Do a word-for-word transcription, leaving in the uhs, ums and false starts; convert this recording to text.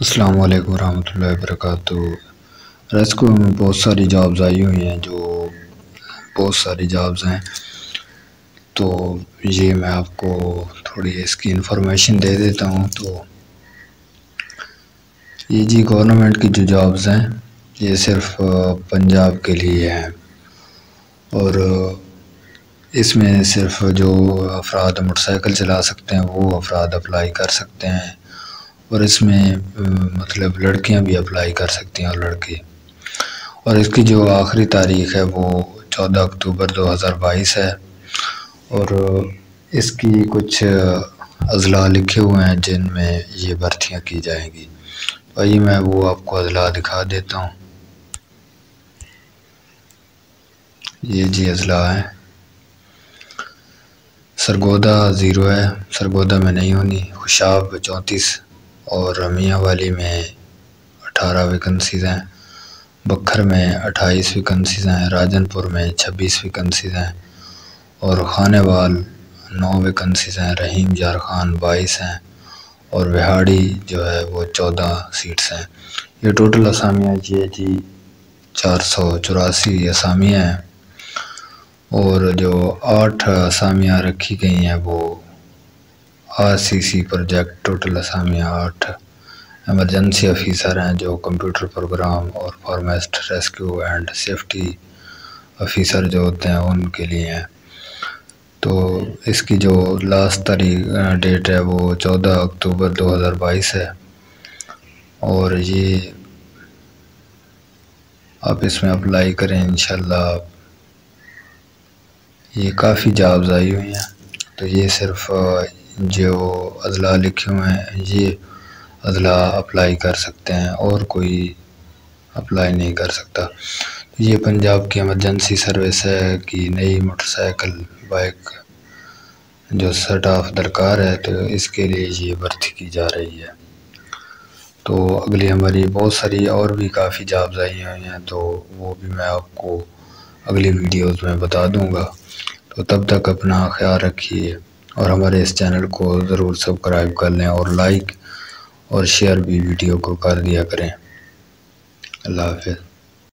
अस्सलाम वालेकुम रहमतुल्लाहि वबरकातुहू। रेस्को में बहुत सारी जॉब्स आई हुई हैं, जो बहुत सारी जॉब्स हैं। तो ये मैं आपको थोड़ी इसकी इंफॉर्मेशन दे देता हूँ। तो ये जी गवर्नमेंट की जो जॉब्स हैं ये सिर्फ पंजाब के लिए हैं, और इसमें सिर्फ जो अफराद मोटरसाइकिल चला सकते हैं वो अफराद अप्लाई कर सकते हैं, और इसमें मतलब लड़कियां भी अप्लाई कर सकती हैं और लड़के। और इसकी जो आखिरी तारीख़ है वो चौदह अक्टूबर दो हज़ार बाईस है, और इसकी कुछ अज़ला लिखे हुए हैं जिनमें ये भर्तियां की जाएंगी। वही मैं वो आपको अज़ला दिखा देता हूँ। ये जी अज़ला है। सरगोदा ज़ीरो है, सरगोदा में नहीं होनी। खुशाब चौंतीस और रमिया वाली में अठारह वैकेंसीज़ हैं। बखर में अट्ठाईस वैकेंसीज़ हैं। राजनपुर में छब्बीस वैकेंसीज़ हैं, और खानेवाल नौ वैकेंसीज़ हैं। रहीम यार खान बाईस हैं, और विहाड़ी जो है वो चौदह सीट्स हैं। ये टोटल असामियाँ ये जी चार सौ चौरासी असामियाँ हैं, और जो आठ असामियाँ रखी गई हैं वो R C C project. Total असामियाँ आठ। एमरजेंसी ऑफिसर हैं जो कंप्यूटर प्रोग्राम और forest rescue and safety officer जो होते हैं उनके लिए हैं। तो इसकी जो लास्ट तारीख डेट है वो चौदह अक्टूबर दो हज़ार बाईस है, और ये आप इसमें अप्लाई करें इंशाल्लाह। ये काफ़ी जॉब्स आई हुई हैं। तो ये सिर्फ जो अज़ला लिखे हुए हैं ये अज़ला अप्लाई कर सकते हैं, और कोई अप्लाई नहीं कर सकता। ये पंजाब की एमरजेंसी सर्विस है कि नई मोटरसाइकिल बाइक जो सेट ऑफ दरकार है, तो इसके लिए ये भर्ती की जा रही है। तो अगली हमारी बहुत सारी और भी काफ़ी जॉब्स आई हुई हैं, तो वो भी मैं आपको अगली वीडियोस में बता दूंगा। तो तब तक अपना ख्याल रखिए, और हमारे इस चैनल को ज़रूर सब्सक्राइब कर लें, और लाइक और शेयर भी वीडियो को कर दिया करें। अल्लाह हाफ़िज़।